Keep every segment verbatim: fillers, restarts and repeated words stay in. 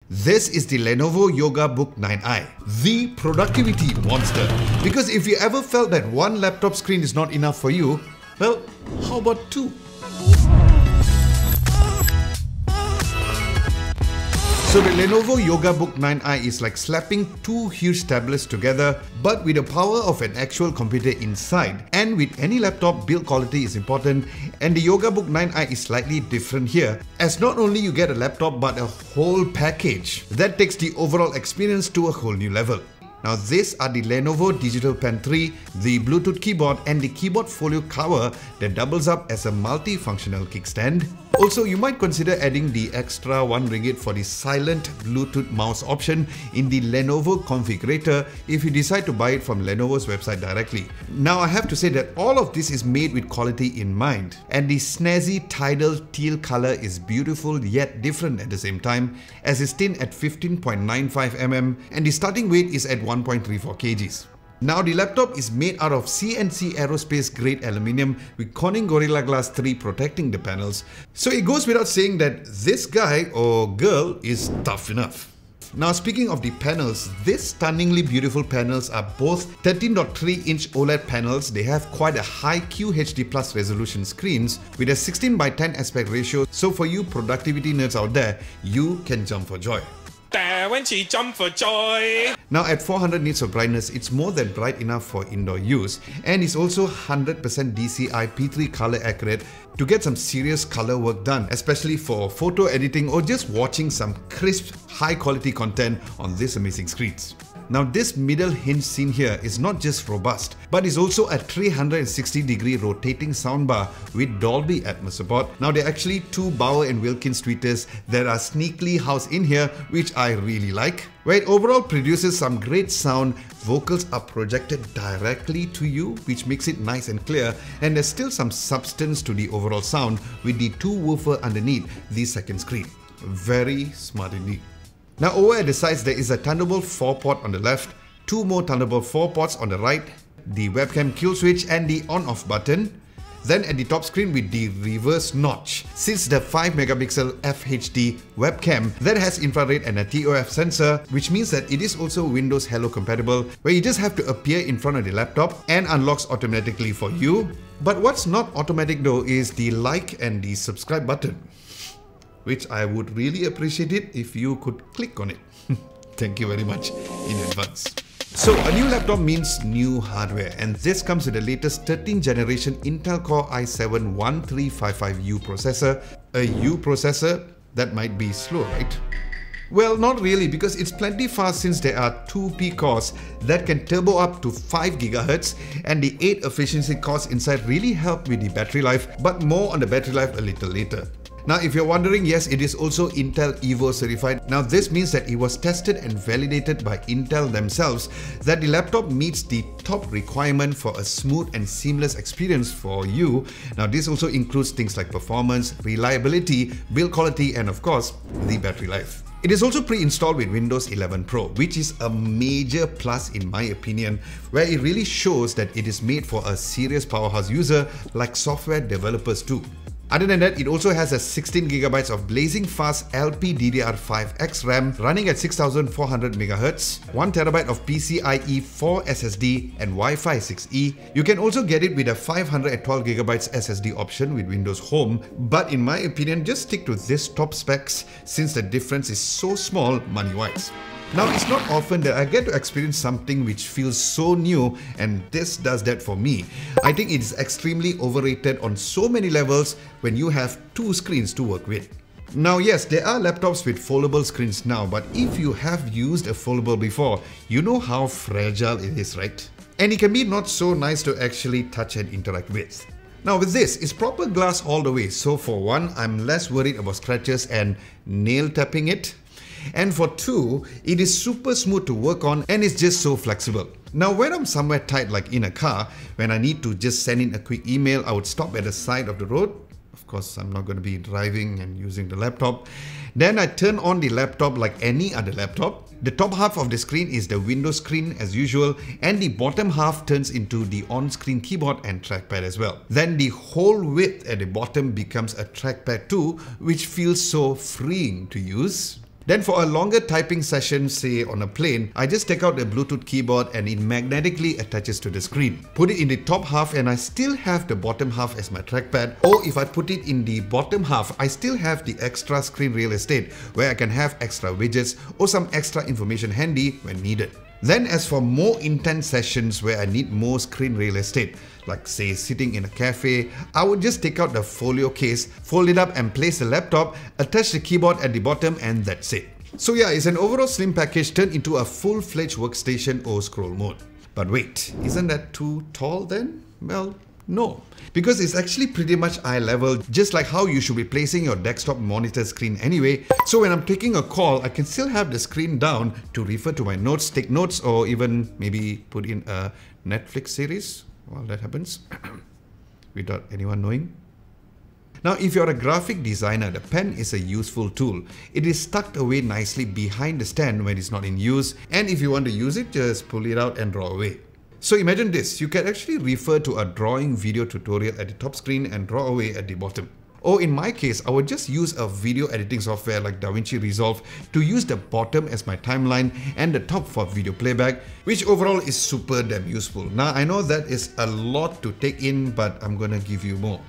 This is the Lenovo YogaBook nine i, the productivity monster. Because if you ever felt that one laptop screen is not enough for you, well, how about two? So the Lenovo YogaBook nine i is like slapping two huge tablets together, but with the power of an actual computer inside. And with any laptop, build quality is important, and the YogaBook nine i is slightly different here, as not only you get a laptop but a whole package that takes the overall experience to a whole new level. Now these are the Lenovo Digital Pen three, the Bluetooth keyboard and the keyboard folio cover that doubles up as a multi-functional kickstand. Also, you might consider adding the extra one ringgit for the silent Bluetooth mouse option in the Lenovo configurator if you decide to buy it from Lenovo's website directly. Now I have to say that all of this is made with quality in mind, and the snazzy tidal teal color is beautiful yet different at the same time, as it's thin at fifteen point nine five millimeters and the starting weight is at one point three four kilograms. Now the laptop is made out of C N C aerospace grade aluminium with Corning Gorilla Glass three protecting the panels. So it goes without saying that this guy or girl is tough enough. Now speaking of the panels, these stunningly beautiful panels are both thirteen point three inch OLED panels. They have quite a high Q H D plus resolution screens with a sixteen by ten aspect ratio. So for you productivity nerds out there, you can jump for joy. When she jump for joy. Now at four hundred nits of brightness, it's more than bright enough for indoor use, and it's also one hundred percent D C I P three color accurate to get some serious color work done, especially for photo editing or just watching some crisp, high quality content on these amazing screens. Now this middle hinge seen here is not just robust, but is also a three hundred sixty degree rotating soundbar with Dolby Atmos support. Now there are actually two Bauer and Wilkins tweeters that are sneakily housed in here, which I really like. Where it overall produces some great sound, vocals are projected directly to you, which makes it nice and clear, and there's still some substance to the overall sound with the two woofer underneath the second screen. Very smart indeed. Now over at the sides, there is a Thunderbolt four port on the left, two more Thunderbolt four ports on the right, the webcam kill switch and the on-off button. Then at the top screen with the reverse notch sits the five megapixel F H D webcam that has infrared and a T O F sensor, which means that it is also Windows Hello compatible, where you just have to appear in front of the laptop and unlocks automatically for you. But what's not automatic though is the like and the subscribe button, which I would really appreciate it if you could click on it. Thank you very much in advance. So a new laptop means new hardware, and this comes with the latest thirteenth generation Intel Core i seven one three five five U processor. A U processor? That might be slow, right? Well, not really, because it's plenty fast since there are two P cores that can turbo up to five gigahertz, and the eight efficiency cores inside really help with the battery life, but more on the battery life a little later. Now if you're wondering, yes, it is also Intel Evo certified. Now this means that it was tested and validated by Intel themselves that the laptop meets the top requirement for a smooth and seamless experience for you. Now this also includes things like performance, reliability, build quality and of course, the battery life. It is also pre-installed with Windows eleven Pro, which is a major plus in my opinion, where it really shows that it is made for a serious powerhouse user like software developers too. Other than that, it also has a sixteen gigabytes of blazing fast L P D D R five X RAM running at six thousand four hundred megahertz, one terabyte of PCIe four S S D and Wi-Fi six E. You can also get it with a five hundred twelve gigabytes S S D option with Windows Home, but in my opinion, just stick to this top specs since the difference is so small money-wise. Now, it's not often that I get to experience something which feels so new, and this does that for me. I think it is extremely overrated on so many levels when you have two screens to work with. Now yes, there are laptops with foldable screens now, but if you have used a foldable before, you know how fragile it is, right? And it can be not so nice to actually touch and interact with. Now with this, it's proper glass all the way, so for one, I'm less worried about scratches and nail tapping it. And for two, it is super smooth to work on and it's just so flexible. Now when I'm somewhere tight like in a car, when I need to just send in a quick email, I would stop at the side of the road. Of course, I'm not going to be driving and using the laptop. Then I turn on the laptop like any other laptop. The top half of the screen is the Windows screen as usual, and the bottom half turns into the on-screen keyboard and trackpad as well. Then the whole width at the bottom becomes a trackpad too, which feels so freeing to use. Then for a longer typing session, say on a plane, I just take out the Bluetooth keyboard and it magnetically attaches to the screen. Put it in the top half and I still have the bottom half as my trackpad, or if I put it in the bottom half, I still have the extra screen real estate where I can have extra widgets or some extra information handy when needed. Then as for more intense sessions where I need more screen real estate, like say sitting in a cafe, I would just take out the folio case, fold it up and place the laptop, attach the keyboard at the bottom, and that's it. So yeah, it's an overall slim package turned into a full-fledged workstation or scroll mode. But wait, isn't that too tall then? Well, no, because it's actually pretty much eye level, just like how you should be placing your desktop monitor screen anyway. So when I'm taking a call, I can still have the screen down to refer to my notes, take notes, or even maybe put in a Netflix series while that happens, without anyone knowing. Now, if you're a graphic designer, the pen is a useful tool. It is tucked away nicely behind the stand when it's not in use, and if you want to use it, just pull it out and draw away. So imagine this, you can actually refer to a drawing video tutorial at the top screen and draw away at the bottom. Or in my case, I would just use a video editing software like DaVinci Resolve to use the bottom as my timeline and the top for video playback, which overall is super damn useful. Now I know that is a lot to take in, but I'm gonna give you more.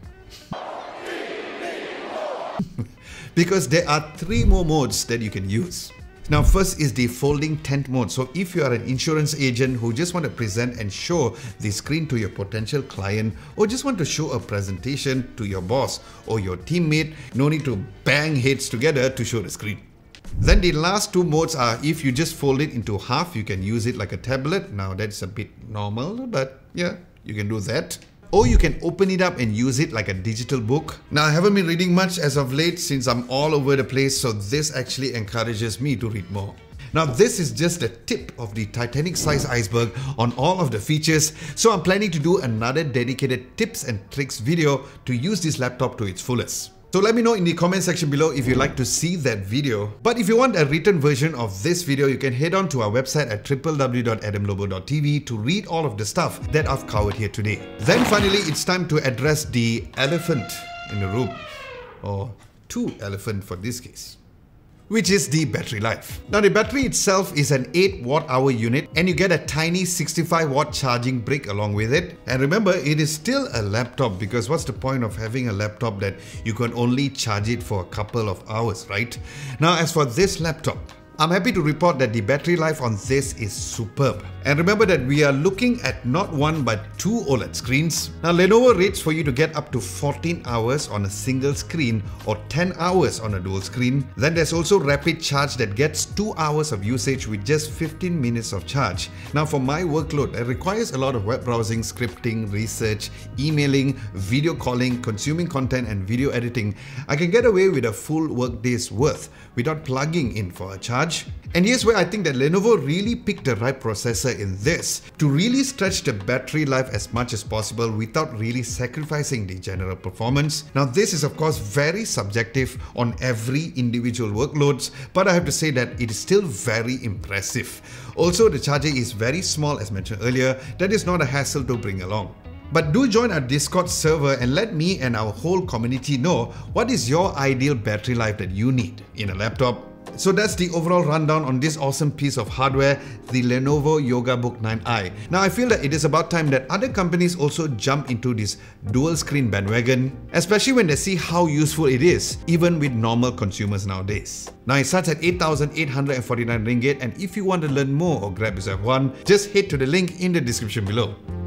Because there are three more modes that you can use. Now first is the folding tent mode. So if you are an insurance agent who just want to present and show the screen to your potential client, or just want to show a presentation to your boss or your teammate, no need to bang heads together to show the screen. Then the last two modes are, if you just fold it into half, you can use it like a tablet. Now that's a bit normal, but yeah, you can do that. Or you can open it up and use it like a digital book. Now I haven't been reading much as of late since I'm all over the place, so this actually encourages me to read more. Now this is just the tip of the Titanic-sized iceberg on all of the features, so I'm planning to do another dedicated tips and tricks video to use this laptop to its fullest. So let me know in the comment section below if you'd like to see that video. But if you want a written version of this video, you can head on to our website at w w w dot adam lobo dot t v to read all of the stuff that I've covered here today. Then finally, it's time to address the elephant in the room, or two elephant for this case, which is the battery life. Now the battery itself is an eight watt hour unit, and you get a tiny sixty-five watt charging brick along with it. And remember, it is still a laptop, because what's the point of having a laptop that you can only charge it for a couple of hours, right? Now as for this laptop, I'm happy to report that the battery life on this is superb. And remember that we are looking at not one but two OLED screens. Now Lenovo rates for you to get up to fourteen hours on a single screen or ten hours on a dual screen. Then there's also rapid charge that gets two hours of usage with just fifteen minutes of charge. Now for my workload, it requires a lot of web browsing, scripting, research, emailing, video calling, consuming content and video editing. I can get away with a full work day's worth without plugging in for a charge. And here's where I think that Lenovo really picked the right processor in this to really stretch the battery life as much as possible without really sacrificing the general performance. Now this is of course very subjective on every individual workloads, but I have to say that it is still very impressive. Also, the charger is very small as mentioned earlier. That is not a hassle to bring along. But do join our Discord server and let me and our whole community know what is your ideal battery life that you need in a laptop. So that's the overall rundown on this awesome piece of hardware, the Lenovo YogaBook nine i. Now I feel that it is about time that other companies also jump into this dual screen bandwagon, especially when they see how useful it is, even with normal consumers nowadays. Now it starts at eight thousand eight hundred forty-nine ringgit, and if you want to learn more or grab yourself one, just head to the link in the description below.